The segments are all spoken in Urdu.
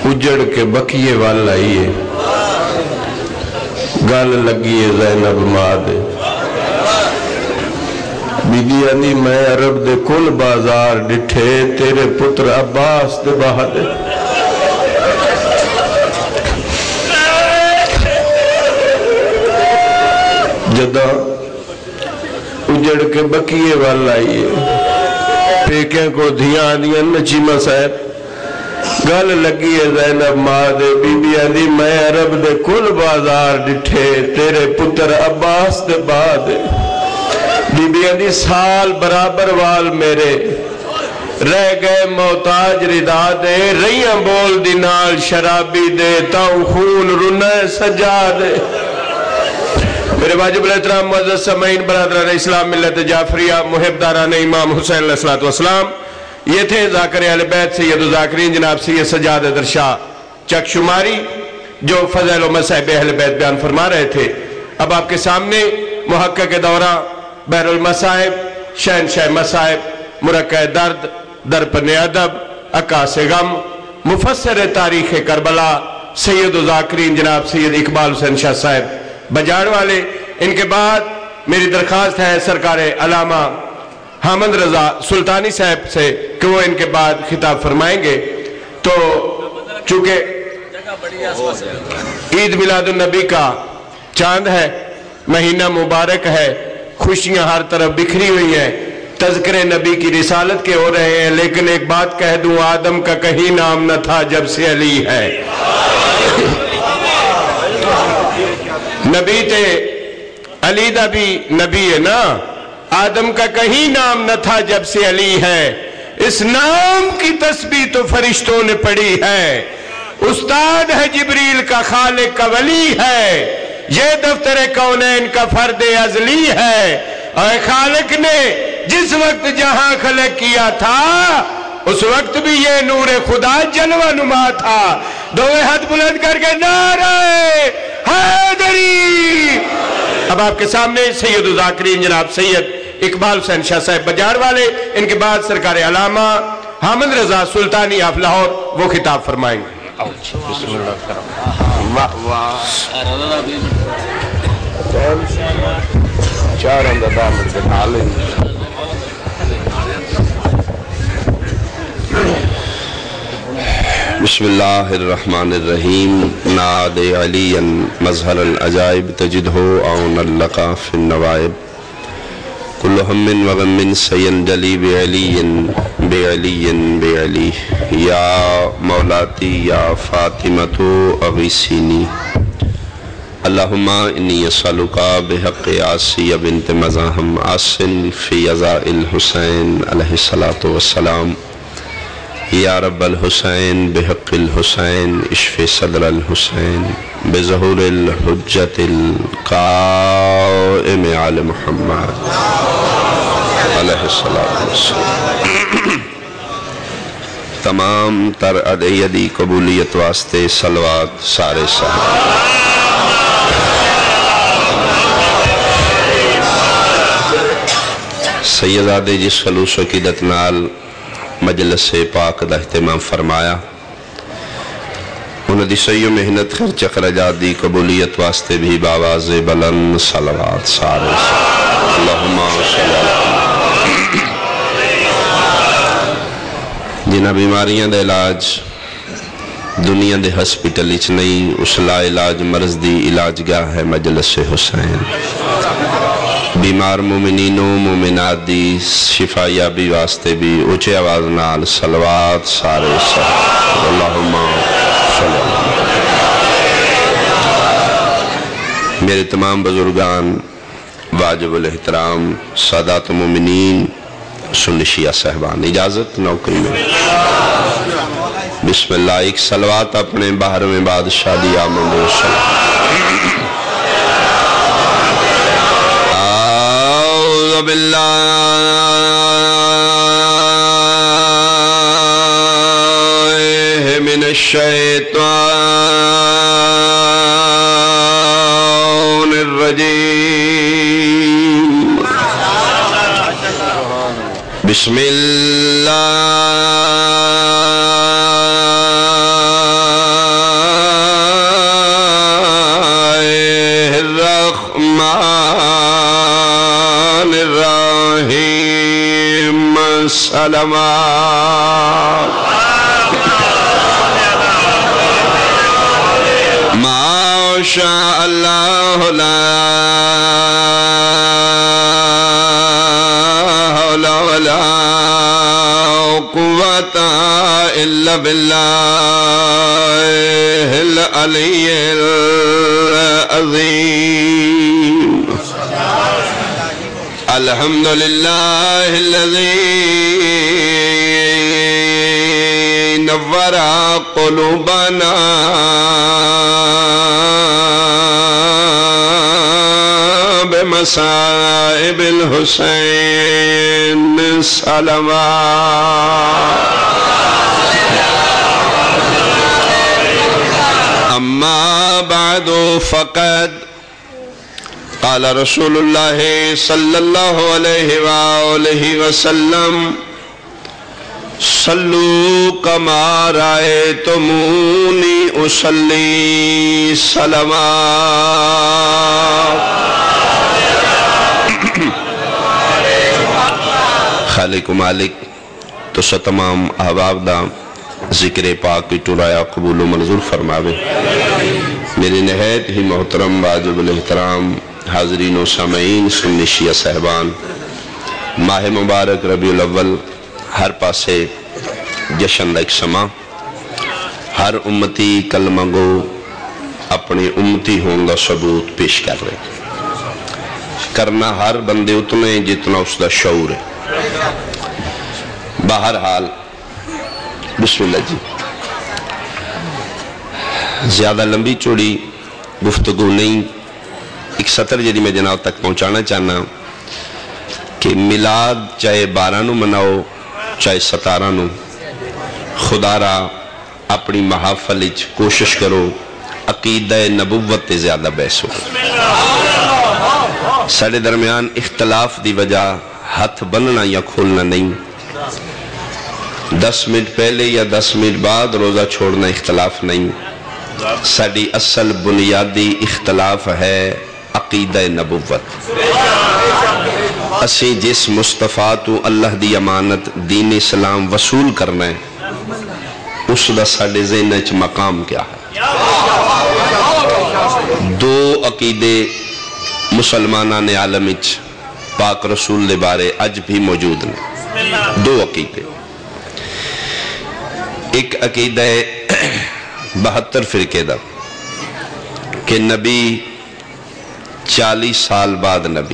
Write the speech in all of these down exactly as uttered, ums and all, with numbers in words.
اجڑ کے بکیے والا ہی ہے گل لگی ہے زینب ماں دے بی بی آدھی میں عرب دے کل بازار ڈٹھے تیرے پتر عباس دے باہر دے جدہ اجڑ کے بکیے والا ہی ہے پیکیں کو دھیاں دیا نچیمہ صاحب گل لگی ہے زینب ماں دے بی بی آدھی میں عرب دے کل بازار ڈٹھے تیرے پتر عباس دے بعد بی بی آدھی سال برابر وال میرے رہ گئے محتاج ردا دے ریاں بول دی نال شرابی دے تاؤں خون رنہ سجا دے میرے واجب الاحترام معزز سامعین برادران اسلام ملت جعفریہ محب داران امام حسین علیہ السلام یہ تھے ذاکر اہل بیت سید الذاکرین جناب سید سجاد درشاہ چک شماری جو فضائل و مصائب اہل بیت بیان فرما رہے تھے اب آپ کے سامنے محقق دورہ بحر المصائب شہنشاہ مصائب مرکہ درد درپن ادب عکاس غم مفسر تاریخ کربلا سید الذاکرین جناب سید اقبال حسین شاہ صاحب بجاڑ والے ان کے بعد میری درخواست ہے سرکار علامہ حامد رضا سلطانی صاحب سے کہ وہ ان کے بعد خطاب فرمائیں گے تو چونکہ عید میلاد النبی کا چاند ہے مہینہ مبارک ہے خوشیاں ہر طرف بکھری ہوئی ہیں تذکر نبی کی رسالت کے ہو رہے ہیں لیکن ایک بات کہہ دوں آدم کا کہیں نام نہ تھا جب سے علی ہے نبی تے علی دا بھی نبی ہے نا آدم کا کہیں نام نہ تھا جب سے علی ہے اس نام کی تسبیح تو فرشتوں نے پڑھی ہے استاد ہے جبریل کا خالق کا ولی ہے یہ دفتر کونین کا فرد ازلی ہے اور خالق نے جس وقت جہاں خلق کیا تھا اس وقت بھی یہ نور خدا جلوہ نما تھا دوے ہاتھ بلند کر کے نعرہ حیدری اب آپ کے سامنے سید الذاکرین جناب سید اقبال حسین شاہ صاحب بجاڑ والے ان کے بعد سرکار علامہ حامد رضا سلطانی آف لاہور وہ خطاب فرمائیں گے بسم اللہ چار اندر دامت کے نالیں بسم اللہ الرحمن الرحیم ناد علی مظہر العجائب تجدہو اون اللقا فی النوائب کل ہم وغم سینجلی بعلی بعلی بعلی یا مولاتی یا فاطمت اغیسینی اللہم انی اسألکا بحق آسیہ بنت مزاحم آسن فی عزاء الحسین علیہ السلام یا رب الحسین بحق الحسین اشف صدر الحسین بظہور الحجت القائم علی محمد علیہ السلام تمام تر ادعیدی قبولیت واسطے صلوات سارے صاحب سیدادے جس خلوص و عقیدت نال مجلس پاک دا اہتمام فرمایا انہوں دی سیو محنت خرچ خرجات دی قبولیت واسطے بھی باواز بلند صلوات سارے اللہم صلی اللہ جنہ بیماریاں دے علاج دنیا دے ہسپیٹل اچ نہیں اس لا علاج مرض دی علاج گاہ ہے مجلس حسین بیمار مومنین و مومنات دی شفایابی واسطے بھی اونچے آواز نال صلوات سارے صلی اللہم صلی اللہ میرے تمام بزرگان واجب الاحترام سادات مومنین سنی شیعہ صاحبان اجازت نوکری میں بسم اللہ ایک صلوات اپنے باہر میں بادشاہ دی آمن و صلی باللہ من الشیطان الرجیم بسم اللہ سلامات ما شاء اللہ لا حول ولا قوة الا باللہ العلی العظیم الحمدللہ الذی نور قلوبنا بمصائب الحسین صلوات اما بعد فقد قال رسول اللہ صلی اللہ علیہ وآلہ وسلم صلو کما رأیتمونی اصلی صلوات خالق و مالک تو سا تمام احباب دا ذکر پاک کی ٹورایا قبول و منظور فرماوے میرے نہایت ہی محترم واجب الاحترام حاضرین و سامعین سنی شیعہ صاحبان ماہ مبارک ربیع الاول ہر پاسے جشن ایک سما ہر امتی کلمہ گو اپنی امتی ہوں گا ثبوت پیش کر رہے کرنا ہر بندے اتنے جتنا اس دا شعور ہے بہرحال بسم اللہ جی زیادہ لمبی چوڑی گفتگو نہیں ایک سطر جدی میں جناب تک پہنچانا چاہنا کہ میلاد چاہے بارہ نو مناؤ چاہے ستارہ نو خدا را اپنی محافل اچ کوشش کرو عقیدہ نبوت تے زیادہ بحث ہو ساڑھے درمیان اختلاف دی وجہ ہاتھ بننا یا کھولنا نہیں دس منٹ پہلے یا دس منٹ بعد روزہ چھوڑنا اختلاف نہیں ساڑھی اصل بنیادی اختلاف ہے عقیدہ نبوت اسی جس مصطفیٰ تو اللہ دی امانت دین اسلام وصول کرنا ہے اس دا ساڑھے ذہن اچھ مقام کیا ہے دو عقیدے مسلمانان عالم اچھ پاک رسول دے بارے اج بھی موجود ہیں دو عقیدے ایک عقیدہ ہے بہتر فرقے دا کہ نبی چالیس سال بعد نبی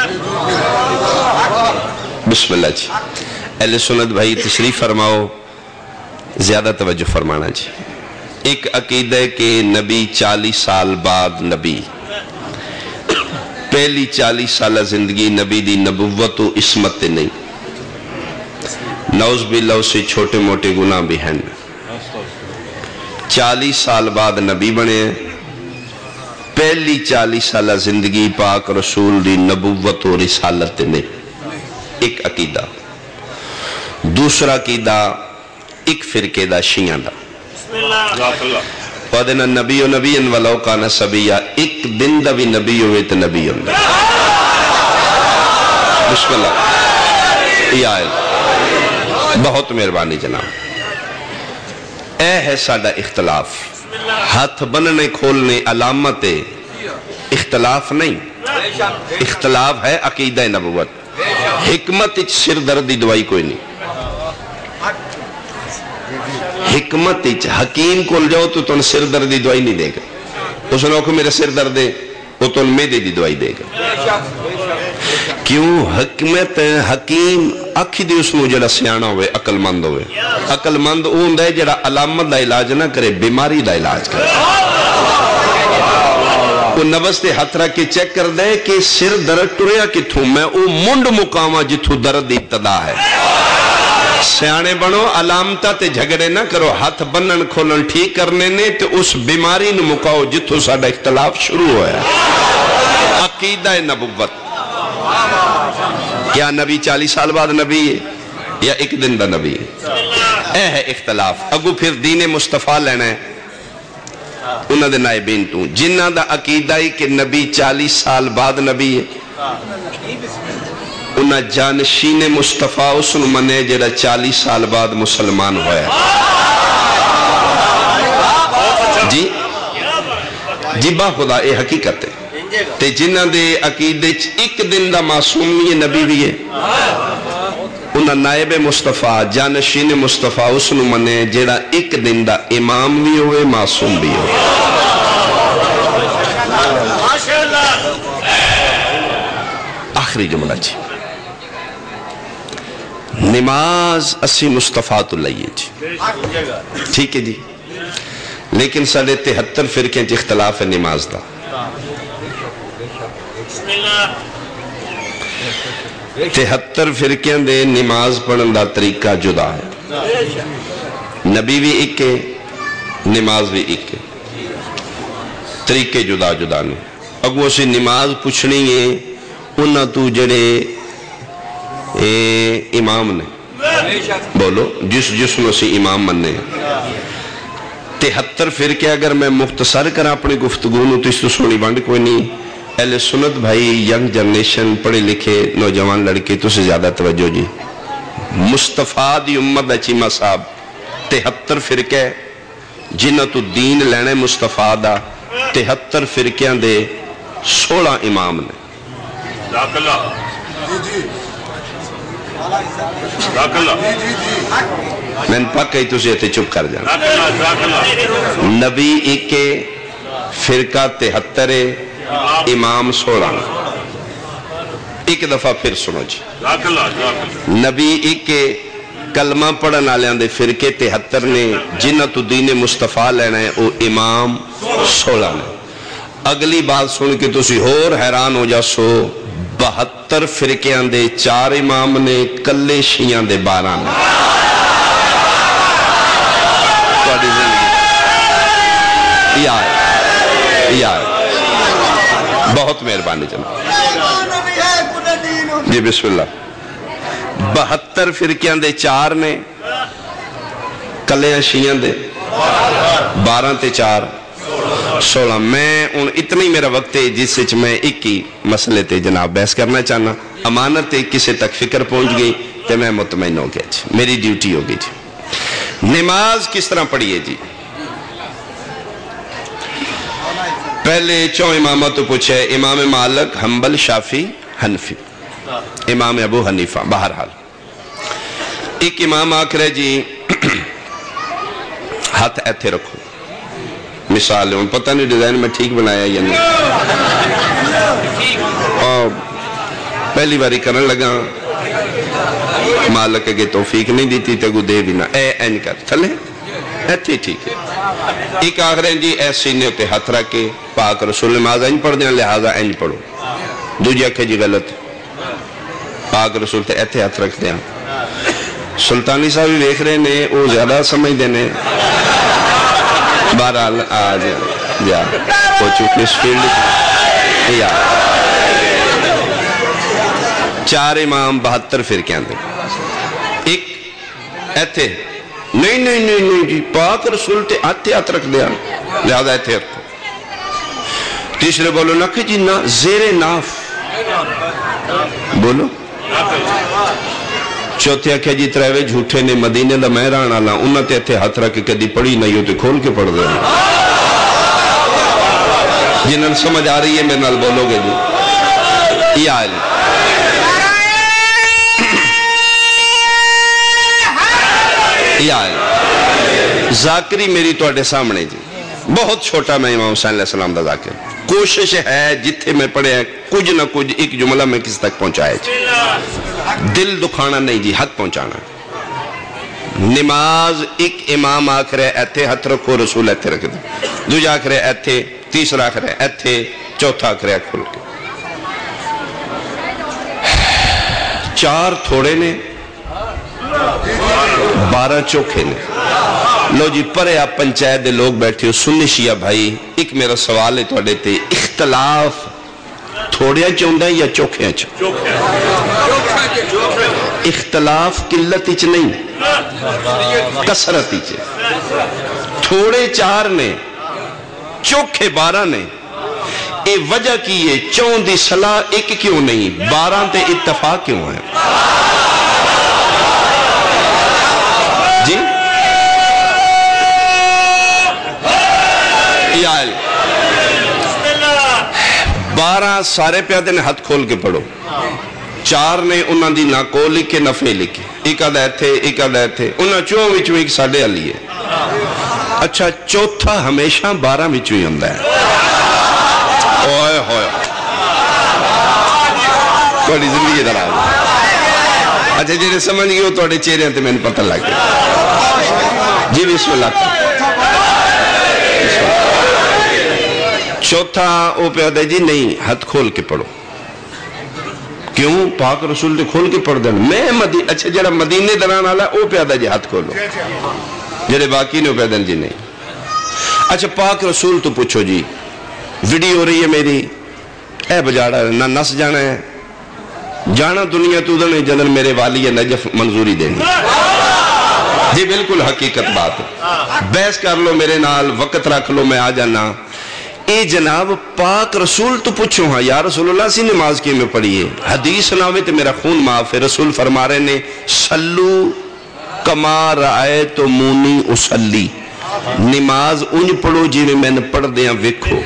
بسم اللہ جی اہل سنت بھائی تشریف فرماؤ زیادہ توجہ فرمانا جی ایک عقیدہ ہے کہ نبی چالیس سال بعد نبی پہلی چالیس سالہ زندگی نبی دی نبوت و عصمت نہیں نعوذ باللہ سے چھوٹے موٹے گناہ بھی ہیں چالیس سال بعد نبی بنے ہیں پہلی چالیس سالہ زندگی پاک رسول دی نبوت و رسالت نہیں ایک عقیدہ دوسرا عقیدہ ایک فرقے دا شیعہ دا وَدِنَ النَّبِيُّ نَبِيًّا وَلَوْ كَانَ صَبِيًّا ایک دن دا بھی نبی ہوئے تو نبی ہوں دا بسم اللہ یا آئے بہت مہربانی جناب اے ہے ساڑھا اختلاف ہاتھ بننے کھولنے علامت اختلاف نہیں اختلاف ہے عقیدہ نبوت حکمت اچھ سر دردی دوائی کوئی نہیں حکمت اچھ حکیم کھول جاؤ تو تن سر دردی دوائی نہیں دے گا اس نے کہ میرے سر دردے وہ تن میدے دی دوائی دے گا کیوں حکمت حکیم اکھی دی اس میں جڑا سیانہ ہوئے عقل مند ہوئے عقل مند اون دے جڑا علامت دا علاج نہ کرے بیماری دا علاج کرے وہ نبس تے ہاتھ رکھ کے چیک کر دے کہ سر درد ٹریا کتھوں میں او منڈ مقامہ جتھوں درد ابتدا ہے سیانے بنو علامتہ تے جھگڑے نہ کرو ہاتھ بنن کھولن ٹھیک کرنے نے تے اس بیماری نو مکاؤ جتھوں ساڑھا اختلاف شروع ہویا عقیدہ نبوت کیا نبی چالیس سال بعد نبی ہے یا ایک دن دا نبی ہے اے ہے اختلاف اگو پھر دین مصطفیٰ لینا ہے انہاں دے نائبین تو جنہاں دا عقیدہ ہی کہ نبی چالیس سال بعد نبی ہے انہاں جانشین مصطفیٰ اس نے منے جڑا چالیس سال بعد مسلمان ہویا جی جی با خدا اے حقیقت ہے تے جنہ دے عقیدے ایک دن دا معصوم یہ نبی بھی ہے انہاں نائب مصطفیٰ جانشین مصطفیٰ اس نے منے جڑا ایک دن دا امام بھی ہوئے معصوم بھی ہوئے آخری جملہ جی نماز اسی مصطفیٰ تو لئیے جی ٹھیک ہے جی لیکن ساڑھے تہتر فرقیں جی اختلاف ہے نماز دا تہتر فرقیں دے نماز پڑھن دا طریقہ جدا ہے نبی بھی ایک ہے نماز بھی ایک ہے طریقے جدا جدا نہیں اگو سے نماز پوچھنی ہے انہاں تو جڑے امام نے بولو جس جس میں سے امام مننے تہتر فرقے اگر میں مختصر کرا اپنی گفتگو نو تو اس تو سونی بانڈ کوئی نہیں اہل سنت بھائی ینگ جنریشن پڑھے لکھے نوجوان لڑکے تو سے زیادہ توجہ جی مصطفیٰ دی امت اچیمہ صاحب تہتر فرقے جنہ تو دین لینے مصطفیٰ دا تہتر فرقیاں دے سولہ امام نے میں نے پاک کہی تو سے چپ کر جانا نبی ایک فرقہ تہتر امام سولہ ایک دفعہ پھر سنو جی نبی ایک کلمہ پڑھن آلیاں دے فرقے تہتر نے جنہ تو دین مصطفیٰ لینا ہے وہ امام سولہ نے اگلی بات سن کے تو سی اور حیران ہو جا سو بہتر فرقیاں دے چار امام نے کلے شیعہ دے بارہ نے توڑی زندگی یہ آئے یہ آئے بہت مہربانی جناب جی بسم اللہ بہتر فرقیاں دے چار نے کلے شیعہ دے بارہ تے چار سولہ میں ان اتنی میرا وقت ہے جس سے میں ایک ہی مسئلے تے جناب بحث کرنا چاہنا امانت کسے تک فکر پہنچ گئی تو میں مطمئن ہو گیا جی میری ڈیوٹی ہو گئی جی نماز کس طرح پڑھیے جی پہلے چون امامہ تو پوچھے امام مالک حنبل شافی حنفی امام ابو حنیفہ بہرحال ایک امام آکھرے جی ہاتھ ایتھے رکھو مثال ہے ان پتہ نہیں ڈیزائن میں ٹھیک بنایا یا نہیں اور پہلی باری کرنے لگا مالک کے توفیق نہیں دیتی تے گو دے بھی نہ اے این کر تھلے ایتھی ٹھیک ہے ایک آخرین جی اے سینے ہوتے ہاتھ رکھے پاک رسول نماز این پڑھ دیں لہذا این پڑھو دو جی اکھے جی غلط پاک رسول تے ایتھے ہاتھ رکھ دیں سلطانی صاحب بھی دیکھ رہے نے وہ زیادہ سمجھ دینے بہرحال آج جا ہو چکی اس فیلڈ یا چار امام بہتر فرقے اندر ایک ایتھے نہیں نہیں نہیں نہیں جی پاک رسول تے آتے ہاتھ رکھ دیا لہذا ایتھے رکھو تیسرے بولو نکھے جی نا زیر ناف بولو چوتھے آکھیا جی تریوے جھوٹے نے مدینے دا مہران آلا انہاں تے ایتھے ہاتھ رکھ کے کدی پڑھی نہیں ہوتے کھول کے پڑھ دے جنہاں سمجھ آ رہی ہے میرے نال بولو گے جی یہ آئے یہ آئے ذاکری میری تو اڈے سامنے جی بہت چھوٹا میں امام حسین علیہ السلام دا ذاکر کوشش ہے جتھے میں پڑھے ہیں کچھ نہ کچھ ایک جملہ میں کس تک پہنچائے جی دل دکھانا نہیں جی حق پہنچانا نماز ایک امام آخر ہے ایتھے ہاتھ رکھو رسول ایتھے رکھ دیں دو جا آخر ہے ایتھے تیسرا آخر ہے ایتھے چوتھا آخر ہے کھل کے چار تھوڑے نے بارہ چوکھے نے لو جی پرے آپ پنچایت دے لوگ بیٹھے ہو سنی شیعہ بھائی ایک میرا سوال ہے تو دیتے اختلاف تھوڑیاں چاہندہ یا چوکھیاں چاہندہ اختلاف قلت اچ نہیں کسرت اچ تھوڑے چار نے چوکھے بارہ نے یہ وجہ کی ہے چون دی صلاح ایک کیوں نہیں بارہ تے اتفاق کیوں ہے جی یال بارہ سارے پیادے نے ہاتھ کھول کے پڑھو چار نے انہاں دی نہ کو لکھے نہ فے لکھے ایک آدھے تھے ایک آدھے تھے انہاں چون وچوں ایک ساڑھے علی ہے اچھا چوتھا ہمیشہ بارہ وچوں ہی ہوندہ ہے اوئے ہوئے تھوڑی زندگی در آؤ اچھا جیسے سمجھ گئے ہو تھوڑے چہرے ہیں تو میں نے پتہ لگ گیا جی بسم اللہ چوتھا او پہ آدھے جی نہیں ہاتھ کھول کے پڑھو کیوں پاک رسول نے کھول کے پڑھ دینا میں مدینہ اچھا جڑا مدینے دران آلہ او پہ آدھے جی ہاتھ کھولو جڑے باقی نے او پہ آدھے جی نہیں اچھا پاک رسول تو پوچھو جی ویڈیو ہو رہی ہے میری اے بجاڑا نہ نس جانا ہے جانا دنیا تو دنے جنر میرے والی نجف منظوری دینی جی بالکل حقیقت بات بحث کر لو میرے نال وقت رکھ لو میں آ جانا اے جناب پاک رسول تو پوچھو ہاں یا رسول اللہ سی نماز کی میں پڑھئے حدیث سناوے تو میرا خون معاف ہے رسول فرما رہے نے صلو کما رأیت مونی اسلی نماز انج پڑھو جی میں میں نے پڑھ دیا وکھو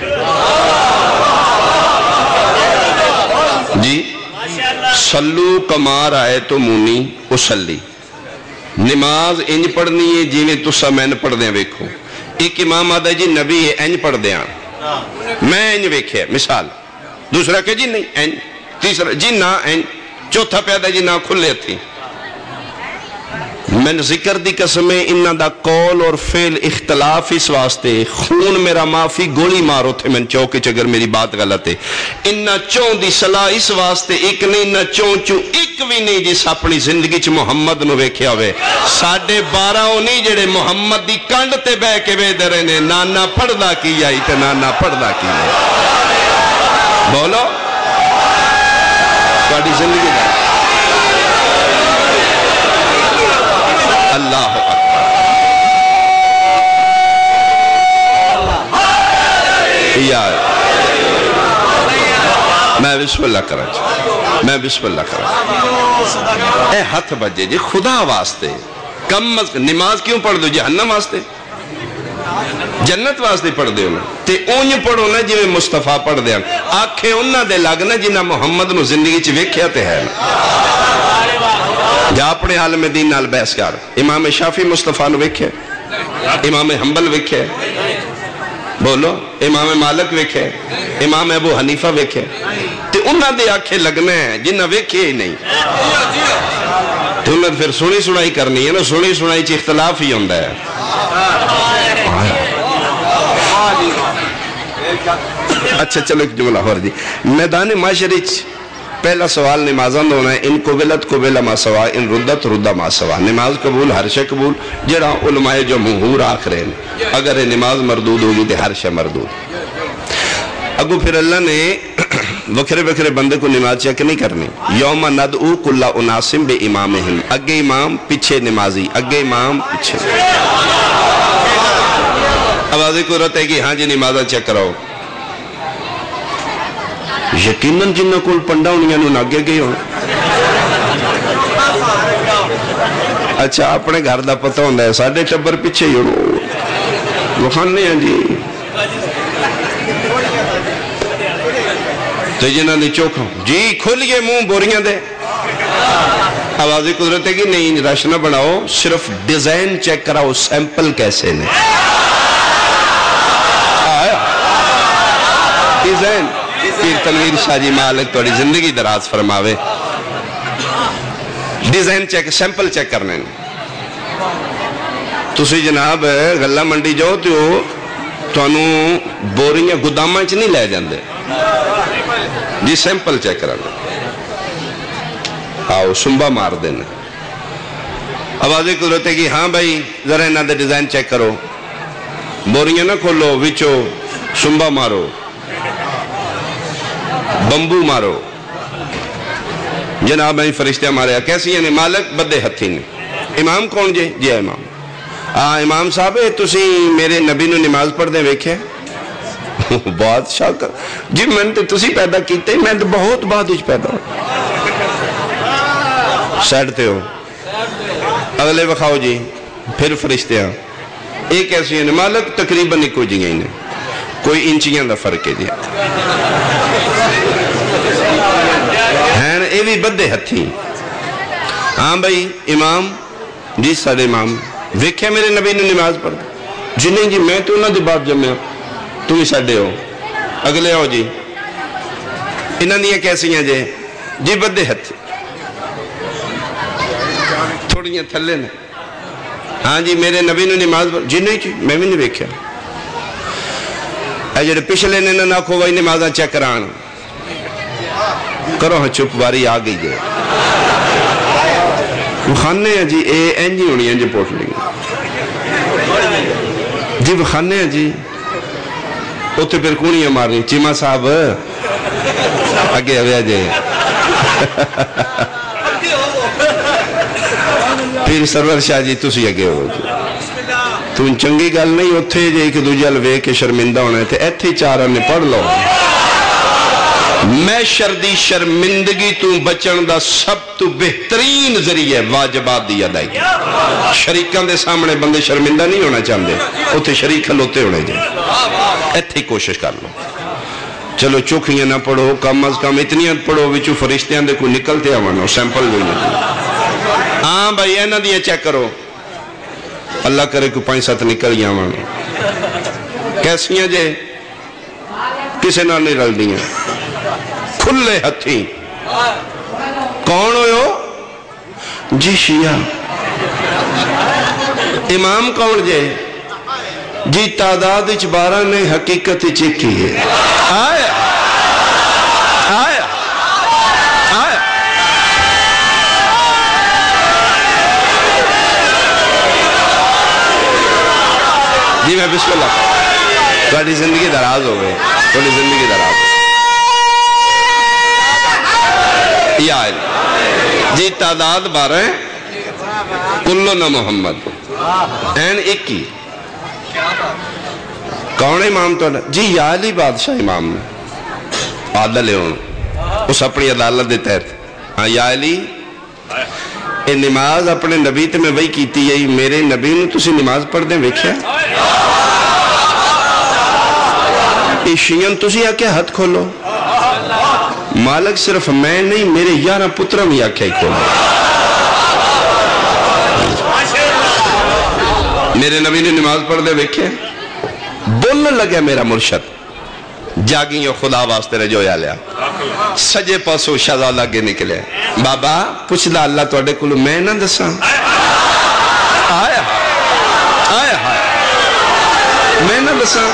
جی صلو کما رأیت مونی اسلی نماز انج پڑھنی ہے جی میں تسا میں نے پڑھ دیا وکھو ایک امام آدھا جی نبی ہے انج پڑھ دیا میں انج ویکھے مثال دوسرا کہ جی نہیں انج تیسرا جی نہ انج چوتھا پیدا جی نہ کھلے تھی میں نے ذکر دی قسمیں انہ دا قول اور فعل اختلاف اس واسطے خون میرا معافی گولی مارو تھے میں چوکے چگر میری بات غلط ہے انہ چون دی صلاح اس واسطے ایک نہیں انہ چون چو ایک بھی نہیں جس اپنی زندگی چ محمد نو ویکھیا ہوئے ساڑھے بارہ نہیں جڑے محمد دی کنڈ تے بے کے بے درے نے نانا پڑھدا کی جائی تے نانا پڑھدا کی جائی بولو تھوڑی زندگی دا اللہ اکبر یار میں بسم اللہ کرا چاہتا میں بسم اللہ کرا چاہتا اے ہاتھ بجے جی خدا واسطے کم نماز کیوں پڑھ دو جہنم واسطے جنت واسطے پڑھ دے ہونا تے اونج پڑھو نا جی میں مصطفیٰ پڑھ دے آنکھیں انہا دے لگنا جنہ محمد نو زندگی چھ ویکھیا تے ہے جا اپنے عالم دین نال بحث کر امام شافی مصطفیٰ نو ویکھے امام حنبل ویکھے بولو امام مالک ویکھے امام ابو حنیفہ ویکھے تے انہاں دے آنکھیں لگنا ہے جنہ ویکھے ہی نہیں تو انہاں پھر سنی سنائی کرنی ہے نا سنی سنائی چی اختلاف ہی ہوندہ ہے اچھا چلو ایک جملہ ہو رہی میدان معاشرچ پہلا سوال نمازان ہونا ہے ان قبلت قبلہ ما سوا ان ردت ردہ ما سوا نماز قبول ہر شے قبول جڑا علماء جمہور آخرین اگر نماز مردود ہوگی تو ہر شے مردود اگو پھر اللہ نے وکھرے وکھرے بندے کو نماز چیک نہیں کرنی یوم ندعو کل اناسم بے امامہم اگے امام پیچھے نمازی اگے امام پیچھے آوازی کو رہتا ہے کہ ہاں جی نمازہ چیک کراؤ یقیناً جنہ کول پنڈا انہیں انہوں ناگے گئے ہوں اچھا اپنے گھر دا پتہ ہوندہ ہے ساڑھے ٹبر پیچھے ہی ہوں وہ خان نہیں ہیں جی تو جنہ نے چوکھا جی کھولیے موں بوریاں دے آوازی قدرت ہے کہ نہیں رش نہ بناؤ صرف ڈیزائن چیک کراؤ سیمپل کیسے نے ڈیزائن پیر تنویر شاہ جی مالک توڑی زندگی دراز فرماوے ڈیزائن چیک سیمپل چیک کرنے تسی جناب غلہ منڈی جاؤ تو تو انہوں بوریاں گدامہ چ نہیں لے جاندے جی سیمپل چیک کرنے آؤ سنبا مار دینے آوازی قدرت ہے کہ ہاں بھائی ذرا انہاں دے ڈیزائن چیک کرو بوریاں نہ کھولو وچو سنبا مارو بمبو مارو جناب میں فرشتہ ماریا کیسی ہیں مالک بدے ہتھی نے امام کون جے جی امام آ امام صاحب تسی میرے نبی نو نماز پڑھ دیں ویکھے بادشاہ کا جی میں تو تسی پیدا کیتے میں تو بہت بعد وچ پیدا ہوں سیڈتے ہو اگلے بخاؤ جی پھر فرشتے ہیں ایک ایسی ہیں مالک تقریباً ایک جی گئی کوئی انچیاں دا فرق ہے جی ہیں اے بھی بدے ہتھی ہاں بھائی امام جی سارے امام ویکھے میرے نبی نے نماز پڑھ جی نہیں جی میں تو انہوں نے بات جمعہ تم ہی ساڑھے ہو اگلے ہو جی انہوں نے کیسی ہیں جی جی بدے ہتھی تھوڑیاں تھلے نے ہاں جی میرے نبی نے نماز پڑھ جی نہیں جی میں بھی نہیں ویکھیا اے جڑے پچھلے نے نہ کھو وہی نمازاں چیک کران کرو ہاں چپ باری آ گئی جائے بخانے ہیں جی اے این جی ہونی ہیں جی پوٹ لیں جی بخانے ہیں جی اوتے پھر کونیاں مارنی چیمہ صاحب اگے ہویا جائے پھر سرور شاہ جی تسی اگے ہو جی تو ان چنگی گل نہیں اتھے جے کہ دو جل وے کے شرمندہ ہونے تھے ایتھے چارہ نے پڑھ لو میں شردی شرمندگی تو بچن دا سب تو بہترین ذریعہ واجبات دی ادائیگی شریکان دے سامنے بندے شرمندہ نہیں ہونا چاہتے اتھے شریک کھلوتے ہونے جائے ایتھے کوشش کر لو چلو چوکھیاں نہ پڑھو کم از کم اتنیاں پڑھو وچو فرشتیاں دے کوئی نکلتے آوانا سیمپل بھی نہیں ہاں بھائی اینا دیا چیک کرو اللہ کرے کوئی پانچ سات نکل گیا آوانا کیسیاں جے کسے نہ نہیں رل دیاں کھلے ہتھی کون ہو جی شیعہ امام کون جے جی تعداد اچ بارہ نے حقیقت چکی ہے آیا آیا آیا جی میں بسم اللہ تھوڑی زندگی دراز ہو گئے تھوڑی زندگی دراز ہو یا جی تعداد بارہ ہیں کلو نہ محمد این اکی کون امام تو جی یا علی بادشاہ امام نے عادل ہے انہوں اس اپنی عدالت دے تحت ہاں یا علی اے نماز اپنے نبی تے میں وہی کیتی ہے میرے نبی نے تسی نماز پڑھ دیں ویکھیا اے شیعن تسی آکے ہاتھ کھولو مالک صرف میں نہیں میرے یارہ پترہ میں آکے کھولو میرے نبی نے نماز پڑھ دے ویکھے بولنے لگے میرا مرشد جاگیں خدا واسطے رجویا لیا سجے پاسو شہزادہ آگے نکلے بابا پوچھ دا اللہ تو اڈے کلو میں نہ دساں آیا آیا آیا میں نہ دساں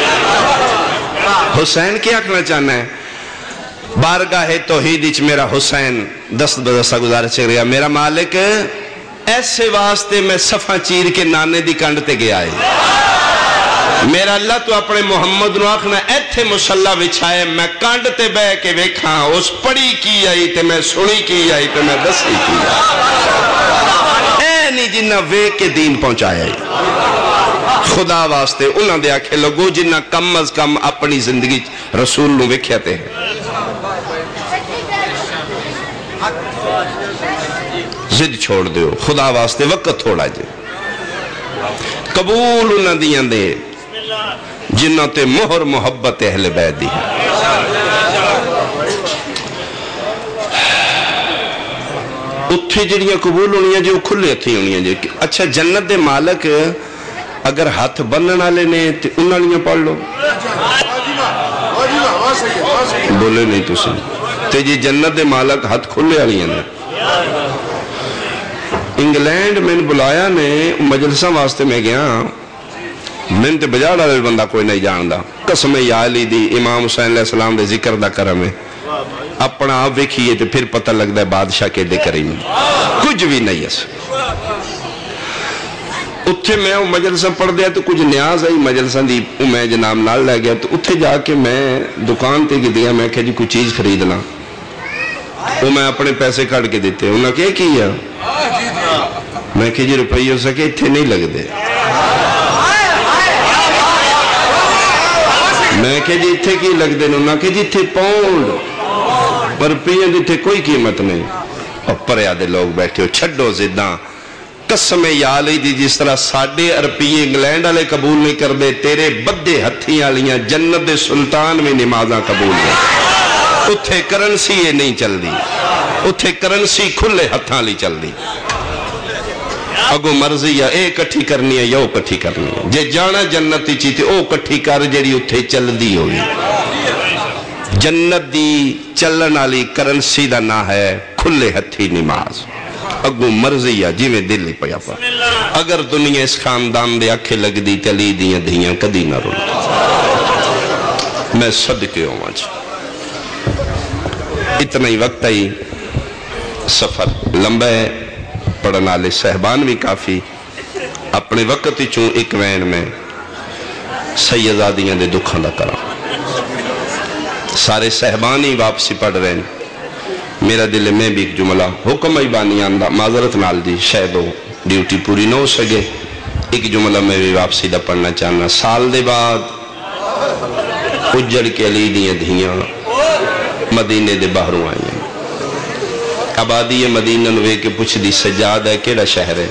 حسین کیا کرنا چاہنا ہے بارگاہ توحید اچ میرا حسین دست بدستہ گزارے چک رہا میرا مالک ایسے واسطے میں صفحہ چیر کے نانے دی کنڈتے گیا ہے میرا اللہ تو اپنے محمد نو آخنا ایتھے مسلح وچھائے میں کنڈتے بے کے ویکھاں اس پڑی کی آئی تے میں سنی کی آئی تے میں دسی کی آئی اے نہیں جنہ ویک کے دین پہنچایا ہے خدا واسطے انہاں دے آکھے لوگو جنہ کم از کم اپنی زندگی رسول نو ویکھیاتے ہیں زد چھوڑ دیو خدا واسطے وقت تھوڑا جے قبول انہاں دیاں دے جنہ تے مہر محبت اہل بیت دی اتھے جڑیاں قبول ہونیاں جو کھلے تھی ہونیاں جو اچھا جنت دے مالک اگر ہاتھ بننا لینے تے انہاں لیاں پڑھ لو بولے نہیں تو سن تے جی جنت دے مالک ہاتھ کھلے آلیاں نے انگلینڈ میں بلایا نے مجلسہ واسطے میں گیا میں تے بجاڑا لے بندہ کوئی نہیں جاندہ قسم یا علی دی امام حسین علیہ السلام دے ذکر دا کرم ہے اپنا آپ ویکھئے تے پھر پتہ لگتا ہے بادشاہ کے دے کریم کچھ بھی نہیں ہے اتھے میں مجلسہ پڑھ دیا تو کچھ نیاز آئی مجلسہ دی میں جناب نال لے گیا تو اتھے جا کے میں دکان تے کی دیا میں کہ جی کوئی چیز خریدنا وہ میں اپنے پیسے کاٹ کے دیتے انہوں نے کیا کیا میں کہ جی روپئی ہو سکے اتھے نہیں لگ دے میں کہ جی اتنے کی لگتے ہیں نہ کہ جی اتنے پاؤنڈ پر روپیے کی اتنے کوئی قیمت نہیں. اور پریا دے لوگ بیٹھے ہو چھڈو زداں قسم یا لی دی جس طرح ساڑھے روپیے انگلینڈ والے قبول نہیں کرتے تیرے بدے ہتھی والیاں جنت دے سلطان میں نمازاں قبول نہیں. اتھے کرنسی یہ نہیں چلدی اتھے کرنسی کھلے ہتھاں لی چلدی. اگو مرضی یا اے کٹھی کرنی ہے یا او کٹھی کرنی ہے. جے جانا جنتی چیتے او کٹھی کر جیڑی اتھے چل دی ہوئی. جنت دی چلن والی کرنسی دا نہ ہے کھلے ہتھی نماز. اگو مرضی ہے جی میں دل نہیں پیا پا. اگر دنیا اس خاندان دے آکھے لگ دی تلی دیاں دھیاں کدی نہ رو. میں صدقے ہوں آج اتنا ہی وقت آئی. سفر لمبا ہے پڑھنا لے صحبان بھی کافی. اپنے وقت چون ایک وین میں سیدادیاں دے دکھاں دا کرا. سارے صحبان ہی واپسی پڑھ رہے ہیں. میرا دل میں بھی ایک جملہ حکم ای بانی آندہ معذرت نال دی شاید ہو ڈیوٹی پوری نہ ہو سکے. ایک جملہ میں بھی واپسی دا پڑھنا چاہنا. سال دے بعد اجڑ کے علی دیاں دھیاں مدینے دے باہروں آئی ہیں. آبادی مدینہ نوے کے پوچھ دی سجاد ہے کیڑا شہر ہے؟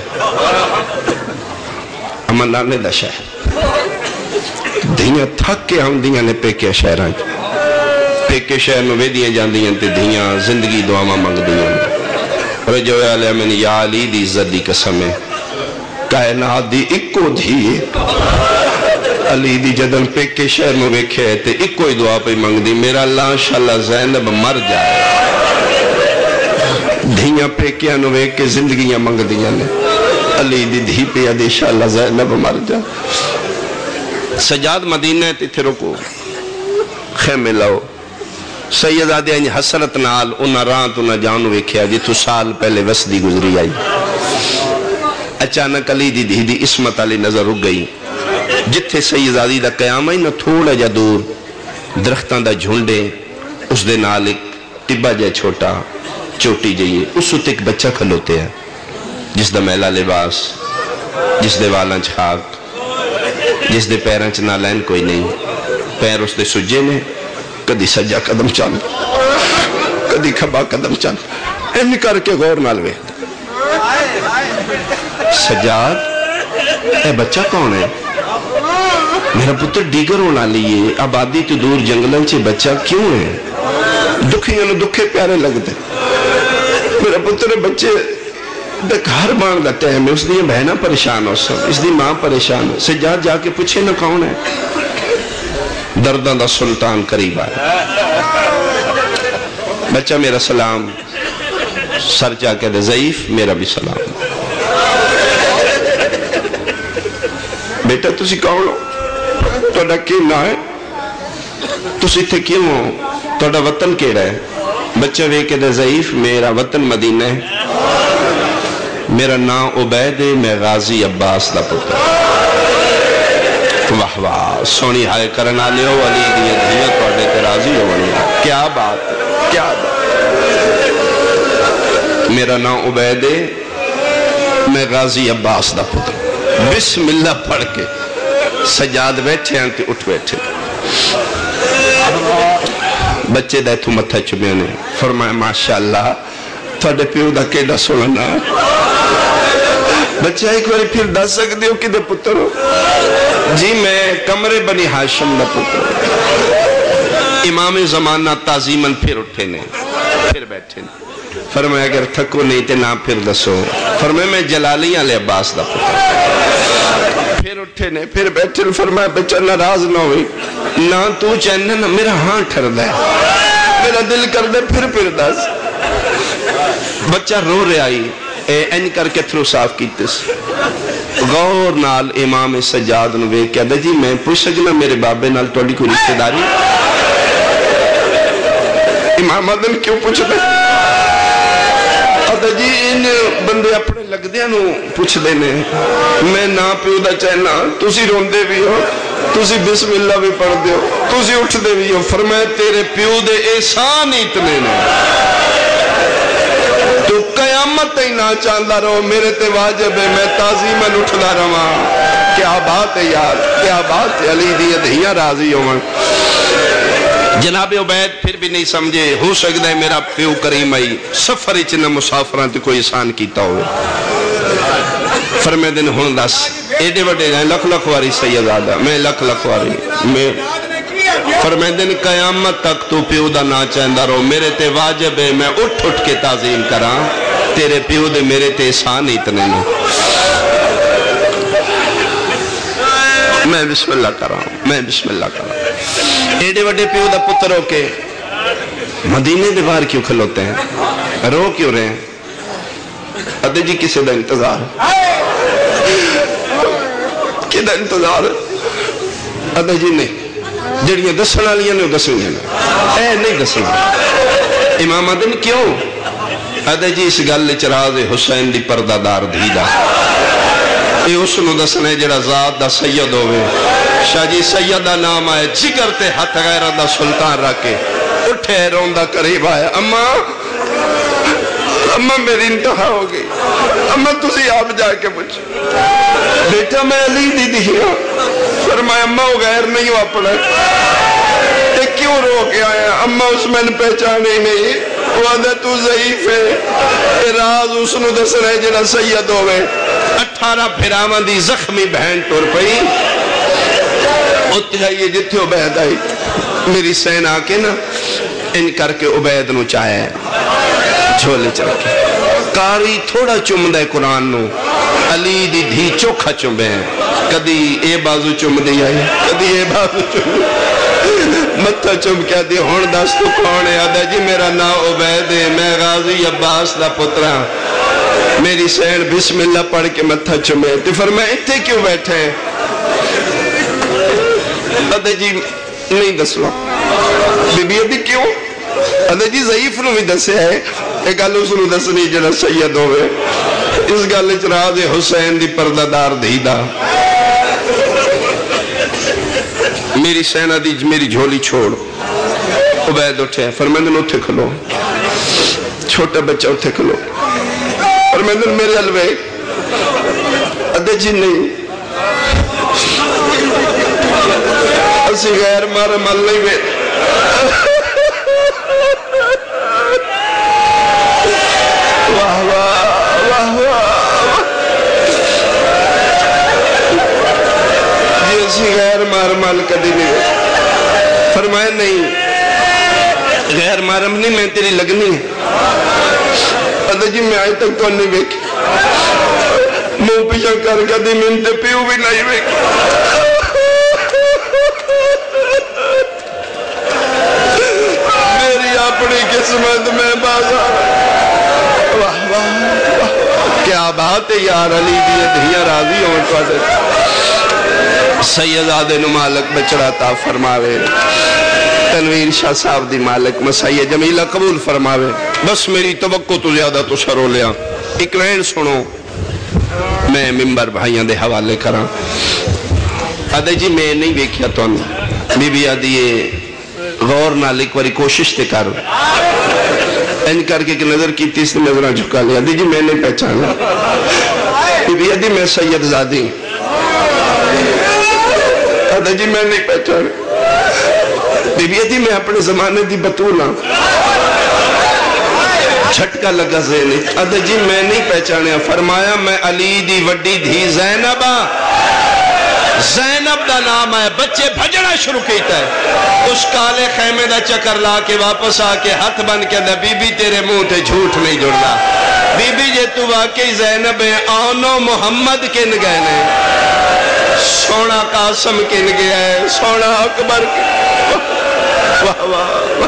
امن لانے دا شہر. دھیاں تھک کے ہم دیاں نے پیکے شہران پیکے شہر نوے دیاں جان دیاں تے دھیاں زندگی دعاما منگ دیاں. رجوع علیہ من یا علی دی عزت دی قسم ہے کائنات دی اکو دھی علی دی جدن پیکے شہر نوے کھے تے اکو ہی دعا پہ منگ دی میرا اللہ انشاءاللہ زینب مر جائے. دھیاں پیکیاں نوے کے زندگیاں منگ دیاں نے علی دی دھی پہ ادھی انشاءاللہ زینب مر جائے. سجاد مدینہ تے تھے رکو خیمے لاؤ. سیدادے انج حسرت نال انہ رانت انہ جانو ویکھیا جی تو سال پہلے وسدی گزری آئی. اچانک علی دی دھی دی اسمت علی نظر رک گئی. جتھے سیدادی دا قیام ہے نہ تھوڑا جا دور درختان دا جھنڈے اس دے نال ایک ٹبا جائے چھوٹا چوٹی جائیے. اس وقت ایک بچہ کھلوتے ہیں جس دا میلا لباس جس دے والان چھاک جس دے پیران چ نالین کوئی نہیں. پیر اس دے سجے نے کدی سجا قدم چل کدی کھبا قدم چل این کر کے غور نال وے. سجاد اے بچہ کون ہے؟ میرا پتر ڈیگر ہونا لیے آبادی تو دور جنگلن چے بچہ کیوں ہے؟ دکھیاں نو دکھے پیارے لگتے. میرا پتر بچے گھر بان دا ٹائم ہے. اس دی بہنہ پریشان ہو سب اس دی ماں پریشان ہو. سجاد جا کے پوچھے نہ کون ہے؟ دردان دا سلطان قریب آئے. بچہ میرا سلام سر جا کے دے ضعیف میرا بھی سلام. بیٹا تسی کون ہو؟ توڑا کی نہ ہے تسی تھے کیوں ہو؟ توڑا وطن کیڑا ہے؟ بچہ وے کے دے ضعیف میرا وطن مدینہ ہے. میرا نام عبید ہے میں غازی عباس دا پتر. واہ واہ سونی ہائے کرنا لے ہو علی دیئے دھیئے توڑے تے راضی ہو ونی. کیا بات ہے کیا بات. میرا نام عبید ہے میں غازی عباس دا پتر. بسم اللہ پڑھ کے سجاد بیٹھے ہیں کہ اٹھ بیٹھے. بچے دے تو متھا چبے نے فرمایا ماشاءاللہ تھوڑے پیو دا کیڑا سننا. بچہ ایک باری پھر دس سکتے ہو کہ دے پتر ہو؟ جی میں کمرے بنی ہاشم دا پتر. امام زمانہ تعظیماً پھر اٹھے نے پھر بیٹھے نے. فرمایا اگر تھکو نہیں تے نہ پھر دسو. فرمایا میں جلالیاں لے عباس دا پتر. پھر اٹھے نے پھر بیٹھے نے. فرمایا بچہ ناراض نہ ہوئی نہ تو چاہنے نہ میرا ہاں ٹھر دے میرا دل کر دے پھر پھر دس. بچہ رو رہے آئی اے این کر کے تھرو صاف کیتے سے غور نال امام سجاد نوے کیا دا جی میں پوچھ سکنا میرے بابے نال توڑی کوئی رشتہ داری؟ امام آدم کیوں پوچھ دے؟ آدھا جی ان بندے اپنے لگ دیا نو پوچھ دینے میں نا پیو دا چاہنا تُسی رون دے بھی ہو تُسی بسم اللہ بھی پڑھ دے ہو تُسی اٹھ دے بھی ہو. فرمائے تیرے پیو دے احسان اتنے نے تو قیامت قیامت تھی نہ چاہتا رہو میرے تے واجب ہے میں تعظیمن اٹھدا رہواں کیا بات ہے یار کیا بات ہے علی دی دھیاں راضی ہون جناب عبید پھر بھی نہیں سمجھے ہو سکتا ہے میرا پیو کریم آئی سفر اچنا مسافران تے کوئی احسان کیتا ہوئے فرمے دن ہون دس ایڈے وڈے جائیں لکھ لکھ واری سیدادہ میں لکھ لکھ واری میں فرمے دن قیامت تک تو پیو دا نا چاہندہ رہو میرے تے واجب ہے میں اٹھ اٹھ کے تعظیم کراں تیرے پیو دے میرے تے احسان اتنے نہیں میں بسم اللہ کراں میں بسم اللہ کراں ایڈے وڈے پیو دا پتر ہو کے مدینے دے باہر کیوں کھلوتے ہیں رو کیوں رہے ہیں ادھے جی کسے دا انتظار کہ دا انتظار ادھے جی نہیں جڑیاں دسنا لیاں نے دسیں گے اے نہیں دسیں گے امام آدم کیوں ادھے جی اس گل چراز حسین دی پردہ دار دیدہ اے اس نو دسنے جڑا ذات دا سید ہوئے شاہ جی سیدہ نام آئے جگر تے ہاتھ غیرہ دا سلطان رکھے اٹھے روندہ قریب آئے اماں اماں میری انتہا ہو گئی اماں تسی آپ جا کے مجھے بیٹا میں علی دی دیا فرمایا اماں وہ غیر نہیں ہو اپنا تے کیوں رو کے آیا اماں اس میں نے پہچانے نہیں وہ آدھا تو ضعیف ہے اے راز اس نو دس رہے جنہ سید ہوئے اٹھارہ پھرامان دی زخمی بہن ٹور پئی اتھا یہ جتھے عبید آئی میری سین آکے نا ان کر کے عبید نو چاہے جھولے چل کے کاری تھوڑا چم دے قرآن نو علی دی دھی چوکھا چم بے کدی اے بازو چم دی آئی کدی اے بازو چم متھا چم کیا دی ہون دست تو کھونے آدھا جی میرا نا عبید ہے میں غازی عباس دا پترہ میری سین بسم اللہ پڑھ کے متھا چمے تے فرمائے اتھے کیوں بیٹھے آدھا جی نہیں دس لو بی بی ابھی کیوں آدھا جی ضعیف نو بھی دسے ہے ایک گل اس نو دسنی جنہ سید ہوئے اس گل چراز حسین دی پردہ دار دیدہ میری سینہ دی میری جھولی چھوڑ عبید اٹھے فرمیدن اٹھے کھلو چھوٹا بچہ اٹھے کھلو فرمیدن میرے علوے ادھے جی نہیں اسی غیر مارا مل نہیں بے واہ واہ واہ واہ جی اسی غیر مار مال کدی نہیں فرمائے نہیں غیر مارم نہیں میں تیری لگنی ادھا جی میں آئی تک تو نہیں بیک مو پیچھا کر کدی منتے پیو بھی نہیں بیک میری اپنی قسمت میں بازار واہ واہ کیا بات ہے یار علی دی دھیاں راضی ہوں تو سید آدھے نو مالک بچڑا تا فرماوے تنویر شاہ صاحب دی مالک مسیح جمیلہ قبول فرماوے بس میری توقع تو زیادہ تو سرو لیا ایک لین سنو میں ممبر بھائیاں دے حوالے کراں آدھے جی میں نہیں بیکھیا تو بی بی آدھیے غور نالک واری کوشش تے کر ان کر کے نظر کی تیس نظرہ جھکا لیا دی جی میں نے پہچانا بی بی آدھی میں سید زادی آدھا جی میں نہیں پہچانا بی بی آدھی میں اپنے زمانے دی بطولہ جھٹکا لگا زینی آدھا جی میں نہیں پہچانا فرمایا میں علی دی وڈی دھی زینبہ زینب دا نام ہے بچے بھجڑا شروع کیتا ہے اس کالے خیمے دا چکر لا کے واپس آ کے ہاتھ بن کے دا بی بی تیرے منہ تے جھوٹ نہیں جڑنا بی بی جے تو واقعی زینب ہے آنو محمد کن گئے نے سونا قاسم کن گیا ہے سونا اکبر واہ واہ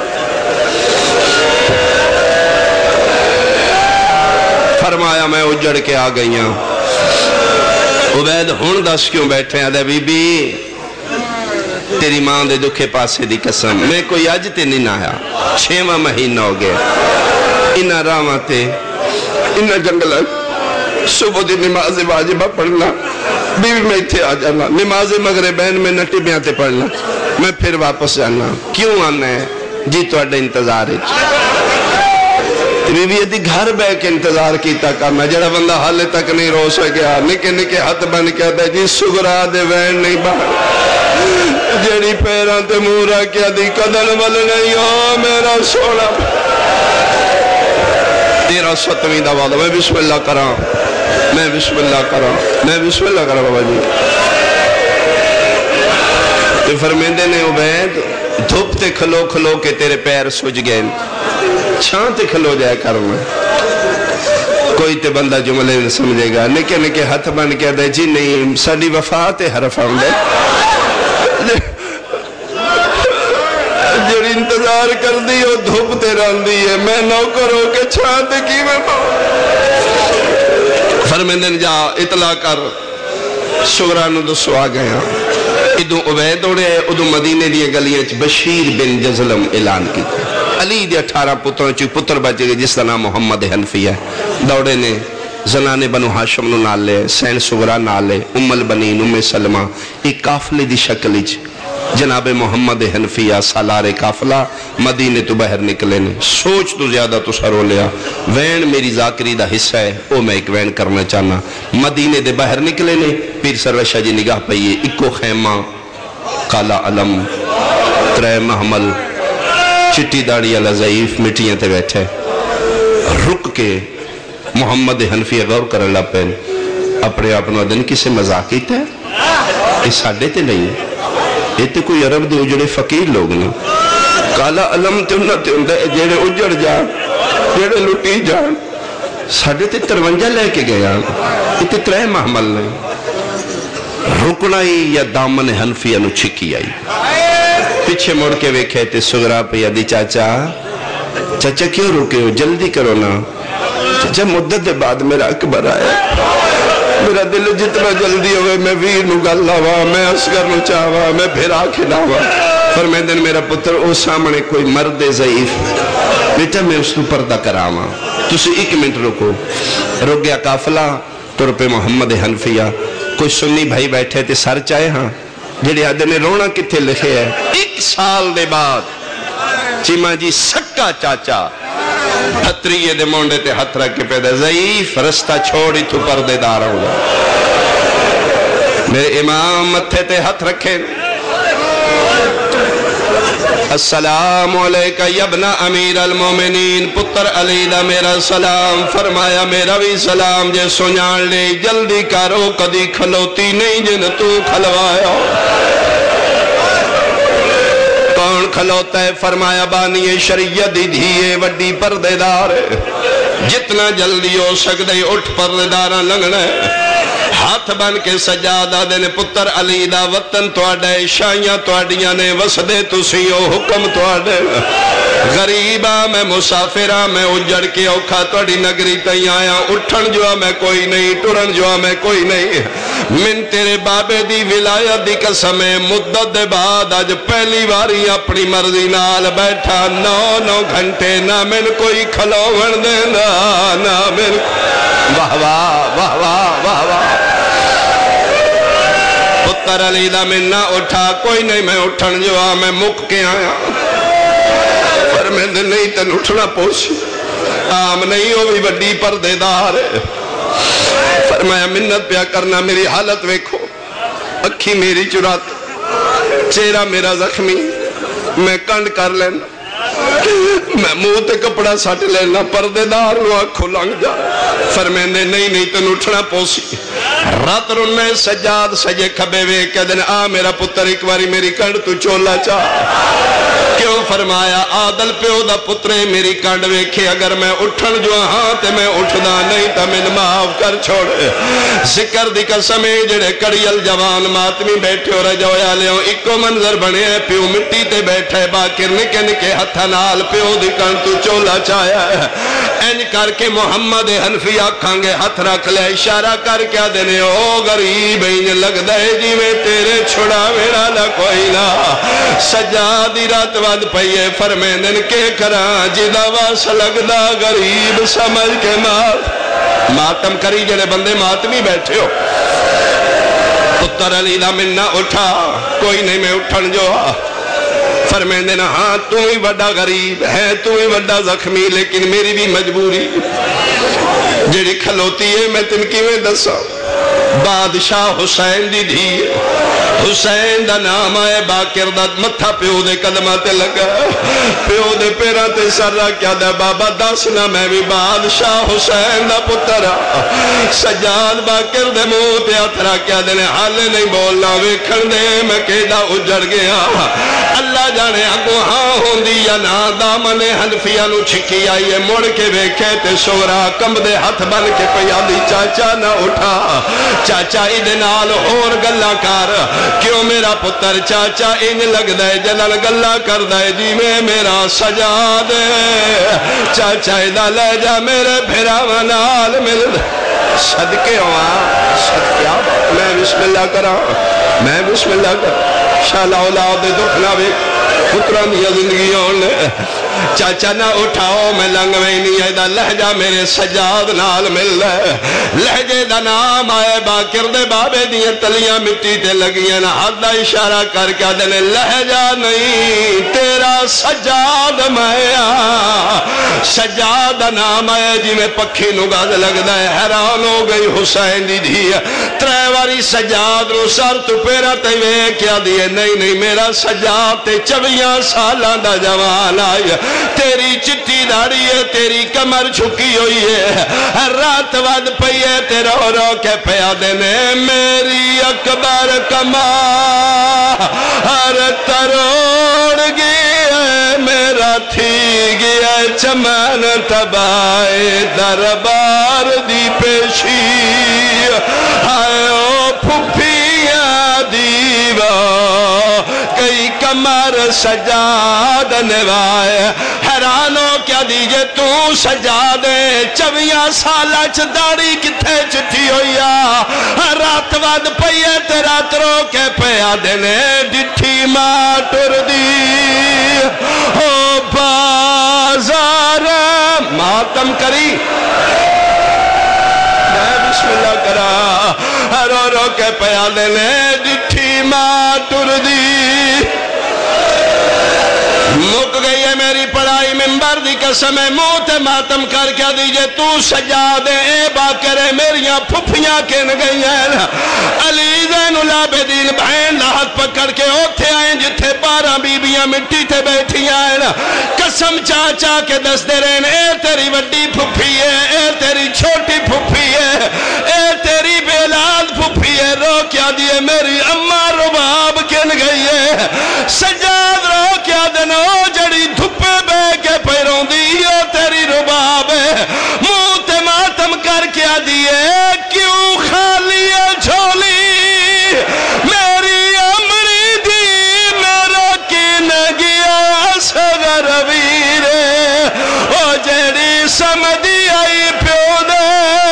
فرمایا میں اجڑ کے آ گئی ہوں عبید ہون دس کیوں بیٹھے ہیں دے بی بی تیری ماں دے دکھے پاسے دی قسم میں کوئی آج تے نہیں آیا چھیمہ مہینہ ہو گئے انہا راما تے انہا جنگلہ صبح دی نماز واجبہ پڑھنا بی بی میں تھے آ جانا نماز مغربین میں نٹی بیانتے پڑھنا میں پھر واپس جانا کیوں آنا ہے جی تو اڈا انتظار ہے بیوی دی گھر بہ کے انتظار کیتا کرنا جڑا بندہ حالے تک نہیں رو سکیا نکے نکے ہاتھ بن کے آتا جی سگرا دے وین نہیں باہر جڑی پیران تے مورا کیا دی قدل ول نہیں ہو میرا سونا تیرہ ستویں دا وعدہ میں بسم اللہ کراں میں بسم اللہ کراں میں بسم اللہ کراں بابا جی تے فرمیندے نے عبید دھوپ تے کھلو کھلو کے تیرے پیر سج گئے چھان تے کھلو جائے کرنا کوئی تے بندہ جملے نہیں سمجھے گا نکے نکے ہاتھ بن کے دے جی نہیں ساڑی وفات حرف ہم دے جڑی انتظار کر دی ہو دھوپ تے ران دی ہے میں نوکر ہو کے چھان تے کی میں فرمیندن جا اطلاع کر شغرانو دو سوا گیا ادو عبید اوڑے ادو مدینے دیئے گلیاں بشیر بن جزلم اعلان کی علی دے اٹھارہ پتروں چوئی پتر بچے گئے جس کا نام محمد حنفی ہے دوڑے نے زنانے بنو ہاشم نو نالے سین سغرا نالے ام البنین ام سلمہ ایک کافلے دی شکلی جناب محمد حنفیہ سالار کافلہ مدینے تو باہر نکلے نے سوچ تو زیادہ تو سرو لیا وین میری ذاکری دا حصہ ہے او میں ایک وین کرنا چاہنا مدینے دے باہر نکلے نے پیر سروشہ جی نگاہ پئیے اکو خیمہ کالا علم ترے محمل چٹی داڑی اللہ ضعیف مٹیاں تے بیٹھے رک کے محمد حنفیہ غور کر اللہ پہن اپنے اپنا دن کسے مذاقی تے اس ساڑھے تے نہیں یہ تے کوئی عرب دے اجڑے فقیر لوگ نہیں کالا علم تے انہا تے انہا جیڑے اجڑ جان جیڑے لٹی جان ساڑھے تے ترونجہ لے کے گیا یہ تے ترے محمل نہیں رکنائی یا دامن حنفیہ نو چھکی آئی پیچھے موڑ کے ویکھے تے سغرا پہ یادی چاچا چاچا کیوں رکے ہو جلدی کرو نا چاچا مدت دے بعد میرا اکبر آیا میرا دل جتنا جلدی ہوئے میں ویر نو گل ہوا میں اسگر نو چاہوا میں بھیرا کھلاوا فرمیندن میرا پتر او سامنے کوئی مرد ضعیف بیٹا میں اس کو پردہ کراما تسی ایک منٹ رکو رک گیا قافلہ تو روپے محمد حنفیہ کوئی سنی بھائی بیٹھے تھے سر چاہے ہاں جڑے آدھے نے رونا کتھے لکھے ہے ایک سال دے بعد چیمہ جی سکا چاچا ہتریے دے مونڈے تے ہتھ رکھ کے پیدا ضعیف رستہ چھوڑی تو پردے دار ہوگا میرے امام متھے تے ہتھ رکھے السلام علیکہ یبن امیر المومنین پتر علی دا میرا سلام فرمایا میرا بھی سلام جے سنیان لے جلدی کرو کدی کھلوتی نہیں جن تو کھلوایا کون کھلوتا ہے فرمایا بانی شریعت دی دھیے وڈی پردے دار جتنا جلدی ہو سکتے اٹھ پردے دارہ لنگنا ہے ہاتھ بن کے سجادہ دے نے پتر علی دا وطن توڑے شائیاں توڑیاں نے وسدے تسیو حکم توڑے غریبہ میں مسافرہ میں اجڑ کے اوکھا توڑی نگری تئی آیا اٹھن جو میں کوئی نہیں ٹرن جو میں کوئی نہیں من تیرے بابے دی ولایت دی قسم مدت دے بعد آج پہلی باری اپنی مرضی نال بیٹھا نو نو گھنٹے نہ من کوئی کھلوون دینا نہ من واہ واہ واہ واہ واہ واہ پتر علی دا من نہ اٹھا کوئی نہیں میں اٹھن جو میں مک کے آیا پر میں دن نہیں تن اٹھنا پوچھی آم نہیں ہو بھی بڑی پردے دار فرمایا منت پیا کرنا میری حالت ویکھو اکھی میری چرات چہرہ میرا زخمی میں کنڈ کر لینا میں منہ تے کپڑا سٹ لینا پردے دار نو آنکھوں لنگ جا فرمیندے نہیں نہیں تن اٹھنا پوسی رات رنے سجاد سجے کھبے وے کہ دن آ میرا پتر ایک باری میری کنڈ تو چولا چاہ کیوں فرمایا آدل پیو دا پترے میری کنڈ ویکھے اگر میں اٹھن جو ہاں تے میں اٹھنا نہیں تا من معاف کر چھوڑے ذکر دی قسمیں جڑے کڑیل جوان ماتمی بیٹھے ہو رجویا لیوں ایکو منظر بنے پیو مٹی تے بیٹھے باکر نکے نکے ہتھا نال پیو دی کنڈ تو چولا چاہیا ہے این کر کے محمد حنفی آکھانگے ہتھ رکھ لے اشارہ کر کیا دینے او غریب این لگ دے جی میں تیرے چھڑا میرا نہ کوئی نہ سجادی رات ود پئیے فرمیندن کے کراں جدا واس لگ دا غریب سمجھ کے مات ماتم کری جڑے بندے ماتمی بیٹھے ہو پتر علی دا من نہ اٹھا کوئی نہیں میں اٹھن جو فرمیندے نا ہاں تو ہی بڑا غریب ہے تو ہی بڑا زخمی لیکن میری بھی مجبوری جیڑی کھلوتی ہے میں تن کی میں دسا بادشاہ حسین دی دھی حسین دا نام آئے باکر دا متھا پیو دے قدماتے لگا پیو دے پیرا تے سر رہا کیا دے بابا دسنا میں بھی بادشاہ حسین دا پترا سجاد باکر دے موتے اترا کیا دے حال نہیں بولنا ویکھن دے میں کیڑا اجڑ گیا اللہ جانے اگو ہاں ہوندی یا نا دامن حنفیہ نو چھکی آئیے مڑ کے ویکھے تے سورا کم دے ہاتھ بن کے پیالی چاچا نہ اٹھا چاچا ایدے نال اور گلہ کار کیوں میرا پتر چاچا انج لگ دے جلال گلہ کر دے جی میں میرا سجاد چاچا ایدہ لے جا میرے بھیرا منال مل دے صدقے ہوا صدقیا میں بسم اللہ کرا میں بسم اللہ کرا شالا اولاد دکھنا بھی پتران دیا زندگی ہونے چاچا نہ اٹھاؤ میں لنگ میں نہیں آئے دا لہجہ میرے سجاد نال مل دے لہجے دا نام آئے باکر دے بابے دیئے تلیاں مٹی تے لگیاں حد دا اشارہ کر کے دنے لہجہ نہیں تیرا سجاد مایا سجاد دا نام آئے جی میں پکھی نگاز لگ دے حیران ہو گئی حسین دی دی تریواری سجاد رو سر تو پیرا تیوے کیا دیئے نہیں نہیں میرا سجاد تے چویاں سالان دا جوان آئے تیری چٹی داڑی ہے تیری کمر چھکی ہوئی ہے رات ود پئیے تے رو رو کے پیا دینے میری اکبر کما ہر تروڑ گیا میرا تھی گیا چمن تبائے دربار دی پیشی ہائے او پھپیاں دیوا کئی کمر سجاد نوائے حیرانو کیا دیجے تو سجادے چویاں سالہ چداری کتھے چٹھی ہویا رات واد پئیے تے رات رو کے پیا دینے ڈٹھی ماں ٹر دی ہو بازار ماتم کری میں بسم اللہ کرا رو رو کے پیا دینے ڈٹھی ماں ٹر دی مک گئی ہے میری پڑھائی ممبر دی قسم ہے موت ماتم کر کیا دیجئے تو سجا دے اے باکرے میریاں پھپیاں کن گئی ہیں علی زین العابدین بہن لاحت پکڑ کے ہوتے آئیں جتھے بارہ بیبیاں مٹی تھے بیٹھی ہیں قسم چاچا کے دس دے رہن اے تیری وڈی پھپی ہے اے تیری چھوٹی پھپی ہے اے تیری بیلاد پھپی ہے رو کیا دیئے میری اماں رباب کن گئی ہے سجاد رو کیا دنو جڑی دھپے بے کے پیروں دیو تیری رباب ہے موت ماتم کر کیا دیئے کیوں خالی جھولی میری امری دی میرا کن گیا سگر ویرے او جڑی سمدی آئی پیو دے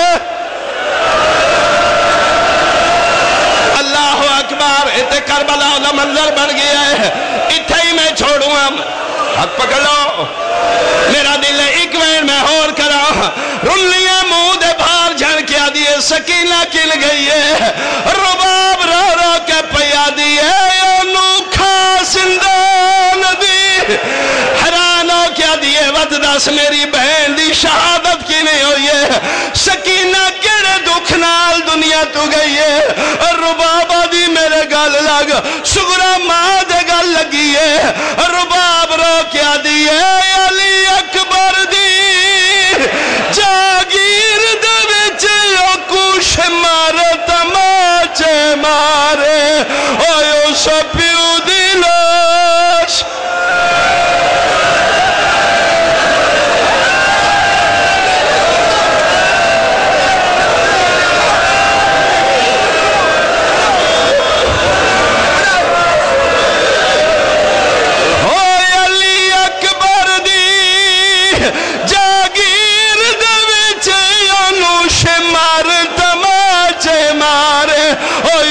اللہ اکبر اتنے کربلا دا منظر بن گیا ہے اتھے ہی میں چھوڑوں ہم ہاتھ پکڑ لو میرا دل ایک وین میں ہور کرا رلیاں منہ دے بھار جھڑ کیا دیئے سکینہ کل گئی ہے رباب رو رو کے پیا دیئے انوکھا زندان دی حیران ہو کیا دیئے ود دس میری بہن دی شہادت کی نہیں ہوئی ہے سکینہ کیڑے دکھ نال دنیا تو گئی ہے ربابہ دی میرے گل لگ سگرہ ماں دے گل لگی ہے رباب رو کیا دیئے علی اکبر دی جاگیر دے وچے کچھ مارے تماچے مارے اوہ سپیو دی لاش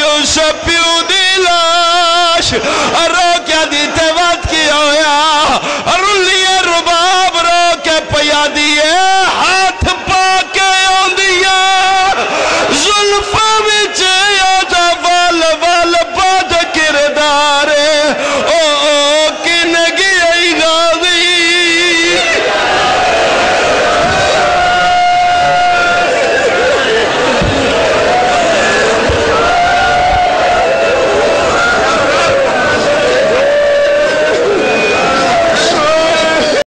رو کیا دیتے وقت کی ہویا